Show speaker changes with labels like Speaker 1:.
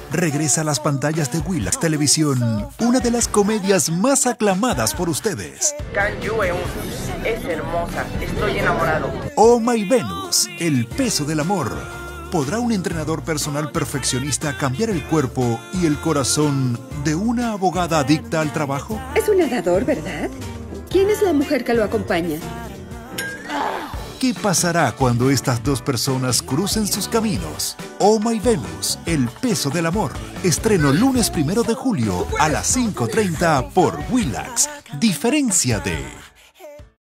Speaker 1: regresa a las pantallas de Willax Televisión, una de las comedias más aclamadas por ustedes.
Speaker 2: Kang Yu-eun es hermosa, estoy enamorado.
Speaker 1: Oh My Venus, el peso del amor. ¿Podrá un entrenador personal perfeccionista cambiar el cuerpo y el corazón de una abogada adicta al trabajo?
Speaker 3: Es un nadador, ¿verdad? ¿Quién es la mujer que lo acompaña?
Speaker 1: ¿Qué pasará cuando estas dos personas crucen sus caminos? Oh My Venus, el peso del amor. Estreno lunes 1 de julio a las 5:30 por Willax. Diferenciate.